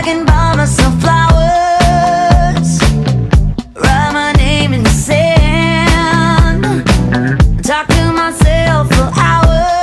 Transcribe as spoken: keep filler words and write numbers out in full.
can buy myself flowers, write my name in the sand, talk to myself for hours.